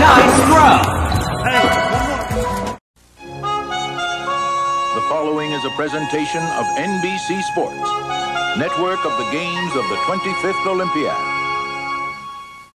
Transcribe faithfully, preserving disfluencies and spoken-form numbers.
Nice throw! The following is a presentation of N B C Sports, network of the games of the twenty-fifth Olympiad.